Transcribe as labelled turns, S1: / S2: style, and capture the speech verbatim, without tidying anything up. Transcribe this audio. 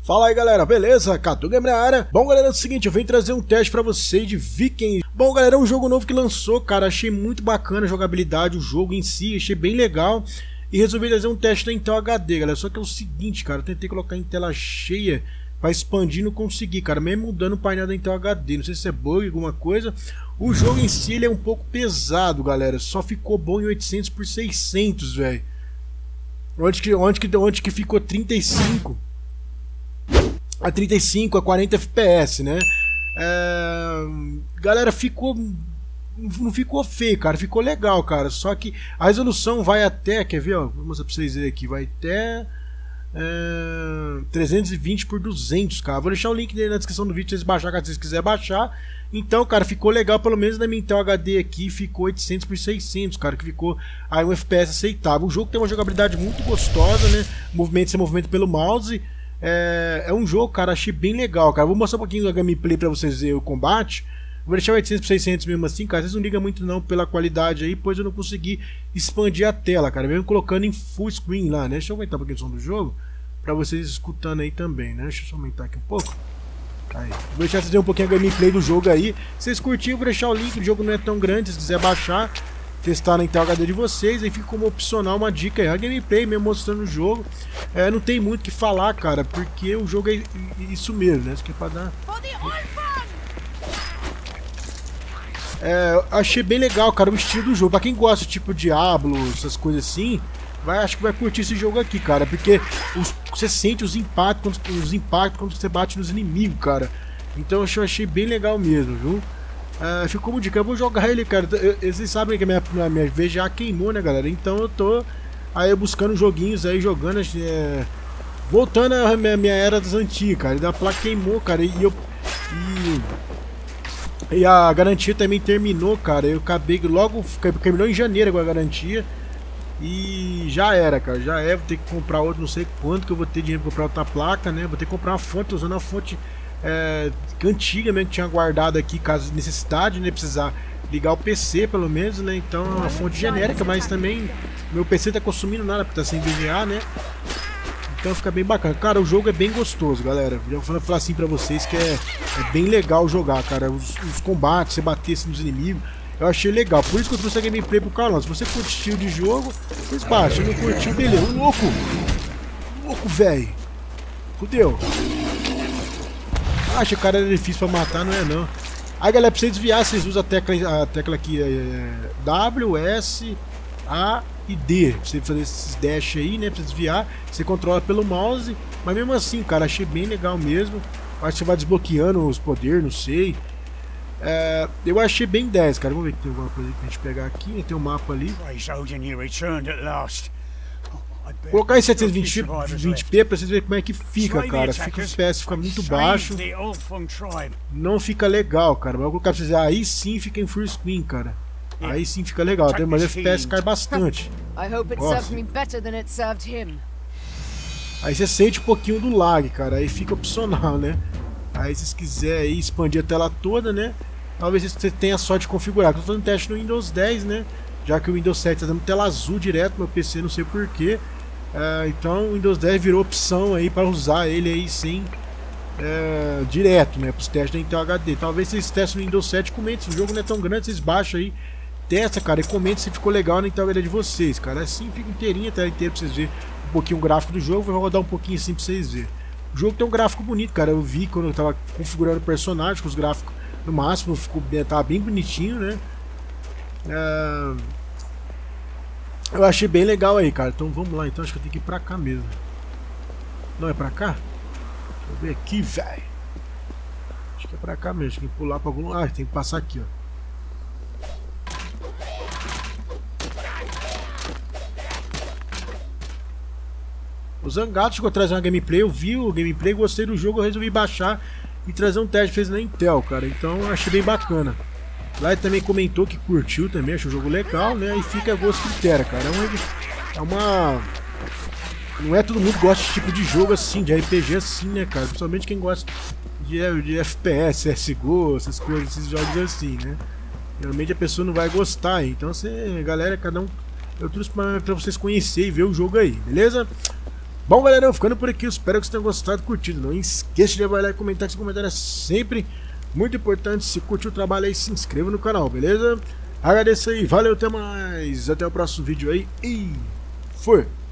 S1: Fala aí galera, beleza? Cadu Gamer na área. Bom galera, é o seguinte, eu venho trazer um teste pra vocês de Vikings. Bom galera, é um jogo novo que lançou, cara, achei muito bacana a jogabilidade, o jogo em si, achei bem legal. E resolvi trazer um teste da Intel H D, galera, só que é o seguinte, cara, eu tentei colocar em tela cheia pra expandir e não consegui, cara, mesmo mudando o painel da Intel H D, não sei se é bug, alguma coisa. O jogo em si, ele é um pouco pesado, galera, só ficou bom em oitocentos por seiscentos, velho. Onde que, onde, que, onde que ficou trinta e cinco? A trinta e cinco, a quarenta F P S, né? É... Galera, ficou... Não ficou feio, cara. Ficou legal, cara. Só que a resolução vai até... Quer ver, ó? Vou mostrar pra vocês verem aqui. Vai até... É... trezentos e vinte por duzentos, cara. Vou deixar o link dele na descrição do vídeo pra vocês baixarem, caso vocês quiserem baixar. Então, cara, ficou legal. Pelo menos na minha Intel H D aqui ficou oitocentos por seiscentos, cara. Que ficou aí um F P S aceitável. O jogo tem uma jogabilidade muito gostosa, né? Movimento, sem movimento pelo mouse. É, é um jogo, cara, achei bem legal, cara. Vou mostrar um pouquinho da gameplay pra vocês verem o combate. Vou deixar oitocentos por seiscentos mesmo assim, cara. Vocês não ligam muito não pela qualidade aí, pois eu não consegui expandir a tela, cara. Mesmo colocando em full screen lá, né? Deixa eu aumentar um pouquinho o som do jogo pra vocês escutando aí também, né? Deixa eu só aumentar aqui um pouco. Aí. Vou deixar vocês verem um pouquinho a gameplay do jogo aí. Se vocês curtiram, vou deixar o link. O jogo não é tão grande, se quiser baixar, testar na Intel H D de vocês, aí fica como opcional uma dica aí, a gameplay mesmo mostrando o jogo. É, não tem muito o que falar, cara, porque o jogo é isso mesmo, né? Isso aqui é pra dar... É, achei bem legal, cara, o estilo do jogo. Pra quem gosta tipo Diablo, essas coisas assim, vai, acho que vai curtir esse jogo aqui, cara, porque os, você sente os impactos, os impactos quando você bate nos inimigos, cara. Então eu achei bem legal mesmo, viu? Uh, ficou como dica, eu vou jogar ele, cara. Eu, eu, vocês sabem que a minha, a minha V já queimou, né, galera? Então eu tô aí buscando joguinhos aí, jogando, é, voltando à minha, minha era das antigas, cara. E da placa queimou, cara. E eu. E, e a garantia também terminou, cara. Eu acabei logo. Terminou em janeiro com a garantia. E já era, cara. Já é. Vou ter que comprar outro, não sei quanto que eu vou ter dinheiro pra comprar outra placa, né? Vou ter que comprar uma fonte, tô usando a fonte. É, antiga mesmo, que tinha guardado aqui caso de necessidade, né, precisar ligar o P C pelo menos, né, então é uma fonte genérica, mas também meu P C tá consumindo nada, porque tá sem V G A, né, então fica bem bacana. Cara, o jogo é bem gostoso, galera, eu vou falar assim pra vocês que é, é bem legal jogar, cara, os, os combates, você bater assim, nos inimigos, eu achei legal, por isso que eu trouxe a gameplay pro Carlão. Se você curte estilo de jogo, vocês baixam, não curtiu, beleza, o louco, o louco, velho, fudeu. Acha que o cara era difícil pra matar, não é não. Aí galera, pra você desviar, vocês usam a tecla, a tecla aqui é, W, S, A e D. Pra você fazer esses dash aí, né? Pra desviar, você controla pelo mouse. Mas mesmo assim, cara, achei bem legal mesmo. Acho que você vai desbloqueando os poderes, não sei. É, eu achei bem dez, cara. Vamos ver se tem alguma coisa pra gente pegar aqui, né? Tem um mapa ali. Vou colocar em setecentos e vinte p pra vocês verem como é que fica, cara. Fica o F P S, fica muito baixo. Não fica legal, cara. Mas eu vou colocar pra vocês verem. Aí sim fica em full screen, cara. Aí sim fica legal. Mas o F P S cai bastante. Nossa. Aí você sente um pouquinho do lag, cara. Aí fica opcional, né? Aí se vocês quiserem aí expandir a tela toda, né? Talvez você tenha sorte de configurar. Eu tô fazendo teste no Windows dez, né? Já que o Windows sete tá dando tela azul direto no meu P C, não sei porquê. Uh, então o Windows dez virou opção aí para usar ele aí sem uh, direto, né, para os testes da Intel H D. Talvez vocês testem no Windows sete, comentem, se o jogo não é tão grande, vocês baixam aí, testa, cara, e comentem se ficou legal na Intel H D de vocês, cara. Assim fica inteirinha, a tela inteira para vocês verem um pouquinho o gráfico do jogo. Vou rodar um pouquinho assim para vocês verem. O jogo tem um gráfico bonito, cara. Eu vi quando eu tava configurando o personagem com os gráficos no máximo, ficou, tava bem bonitinho, né. Uh, Eu achei bem legal aí, cara. Então vamos lá, então acho que eu tenho que ir pra cá mesmo. Não é pra cá? Deixa eu ver aqui, velho. Acho que é pra cá mesmo. Tem que pular pra algum lugar. Ah, tem que passar aqui, ó. O Zangato chegou a trazer uma gameplay. Eu vi o gameplay, gostei do jogo. Eu resolvi baixar e trazer um teste que fez na Intel, cara. Então eu achei bem bacana. Lá ele também comentou que curtiu também, achou o jogo legal, né? E fica a gosto critério, cara. É uma, é uma... Não é todo mundo que gosta desse tipo de jogo assim, de R P G assim, né, cara? Principalmente quem gosta de, de F P S, C S G O, essas coisas, esses jogos assim, né? Realmente a pessoa não vai gostar, então você, galera, cada um... Eu trouxe pra, pra vocês conhecerem e ver o jogo aí, beleza? Bom, galera, ficando por aqui, eu espero que vocês tenham gostado, curtido. Não esqueça de avaliar e comentar, que esse comentário é sempre muito importante. Se curtiu o trabalho aí, se inscreva no canal, beleza? Agradeço aí, valeu, até mais, até o próximo vídeo aí e fui!